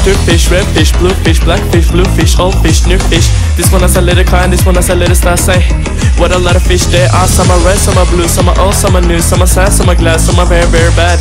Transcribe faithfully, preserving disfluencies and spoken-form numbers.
two fish, red fish, blue fish, black fish, blue fish, old fish, new fish. This one has a little kind, this one has a little star. Say, what a lot of fish there are. Some are red, some are blue, some are old, some are new, some are sad, some are glad, some are very, very bad.